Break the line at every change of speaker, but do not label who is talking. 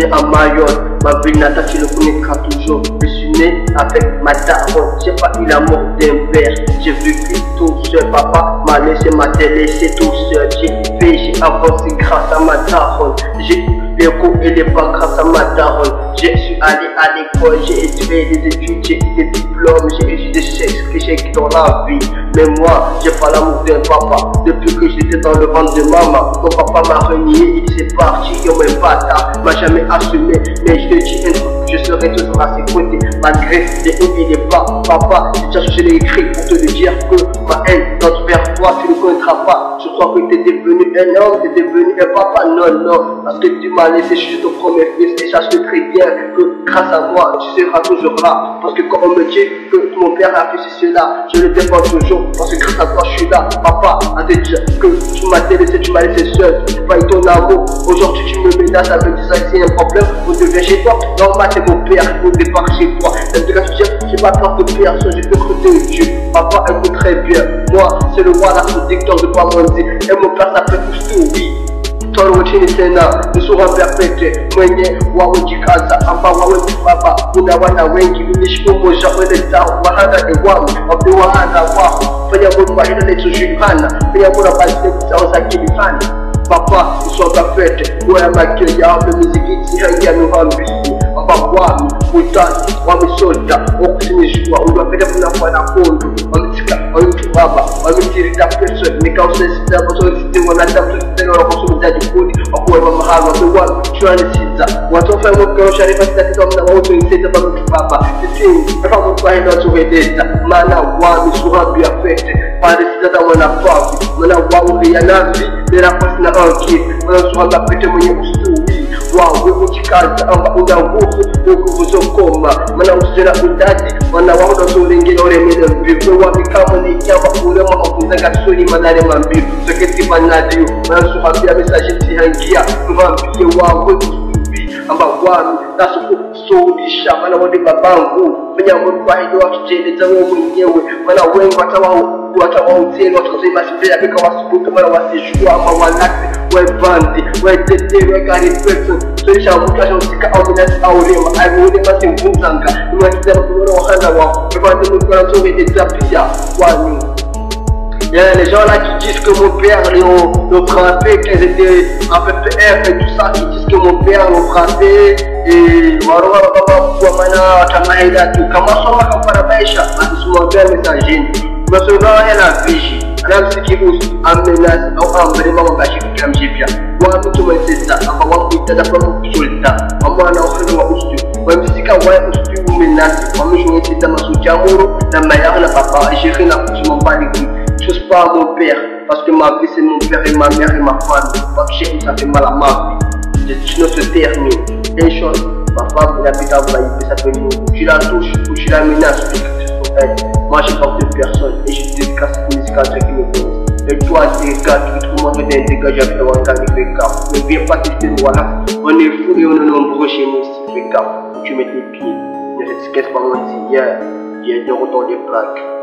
à Mayotte, ma ville natale tu le connaîtras toujours. Je suis né avec ma daronne, j'ai pas eu l'amour d'un père. J'ai vécu tout seul, papa m'a laissé, m'a délaissé tout seul. J'ai fait, j'ai avancé grâce à ma daronne. J'ai eu les coups et les pas grâce à ma daronne. Je suis allé à l'école, j'ai étudié des études, j'ai eu des diplômes, j'ai eu des chèques dans la vie. Mais moi, j'ai pas l'amour d'un papa. Depuis que j'étais dans le ventre de maman, mon papa m'a renié, il s'est parti, il m'a bâtard, m'a jamais assumé. Mais je te dis un truc, je serai toujours à ses côtés, malgré les hauts et les bas. Papa, j'ai déjà cherché les écrits pour te dire que ma haine vers toi, tu ne connaîtras pas. Je crois que tu es devenu un homme, tu es devenu un papa. Non, non, parce que tu m'as laissé, je suis ton premier fils. Et sache très bien que grâce à moi, tu seras toujours là. Parce que quand on me dit que mon père a fait cela, je le défends toujours. Parce que grâce à toi, je suis là. Papa, à te dire que tu m'as délaissé, tu m'as laissé seul. Tu pas eu ton amour. Aujourd'hui, tu me menaces avec des actes, c'est un problème. On devient chez toi. Normal, c'est mon père qui me débarque chez toi. En tout cas, tu dis, j'ai pas peur de personne, je peux croûter Dieu. Papa, écoute très bien. Moi, c'est le roi, la dictateur de pas mentir. Et mon père s'appelle Oustoui. Tolo wachini tena, nusura perfecte. Mwenye wawe jikaza, amba wawe baba. Una wana wengi, unishiku moja wele tao. Wahanga ewamu, wabe wahanga waho. Fanya munu wahina letu juhana. Fanya munu wabazile kutao za kilifana. Papa, nusura perfecte. Uwe makile ya wabe mizikiti hangia nuhambisi. Amba wami, utani, wami soda. Okusinishua, uwapele muna kwa na kondo. Baba, wametirida person, nikausesita wasolisite wanata kusitena wanakusumuzaji kuni wakuweva mahali wamewa chuanisiza watofa mwaka sharifa sitatiza mna wauto niseta bamutu baba sisini, efa mtu wahenda watuwedeta mana wami suhabi afekte pade sitata wana papi mana wawu ya navi nera kwasi na anki mana suhabi afekte mwenye ustuwi wawe uchikaza amba una nguvu zokoma mana usijena udadi wana wahuda usulingina uremele mbivu wabikamo ni nyama urema wakunzanga tsoli manare mambivu soketi manadiyo mana suhabi ya mesaje tihangia mvambie wawe ustuwi amba wami nasuku soudisha mana wade babangu menya mwahido wakijeleza wewe mwenyewe mana wengi watawauzieni watukazima sipea bika wasubuka mana wasijua ama walakse webandi wetete wekari person soisha mukasha usika auminati aurema aimuulema simvunzanga nimwakizema kumona wahanda wako webandi mukana tsovedeta pia wani. Les gens là qui disent que mon père l'ont frappé, qu'ils étaient en PPF et tout ça, qui disent que mon père l'ont frappé et voilà, mana tamaida tu kama soma kama maisha asimwambia messageni masogao yana vishi anamsiki usu amenasi au ambre mama bashi kamjipya wa mtu mwesesa apa wakuita da kwa kusulta amwana ofendo wa usu wamsika wa usu umenasi wamshwesita masujamuru na mayana papa shekhi na kutumbali je ne suis pas mon père, parce que ma vie c'est mon père et ma mère et ma femme. Parce que ça fait mal à ma vie. Je ne se termine. Une chose, ma femme elle habite à Vlaï, ça fait nous. Tu la touches ou tu la menaces, moi je parle de personne et je dédicace cette musique à ceux qui me connaissent. Et toi, des gars qui tout le monde est dégagé avec le Wanda et Feka. Ne viens pas tester voilà. On est fou et on est nombreux chez nous ici, Feka. Tu mets tes pieds, ne te casse pas mentir. Il y a de retour des plaques.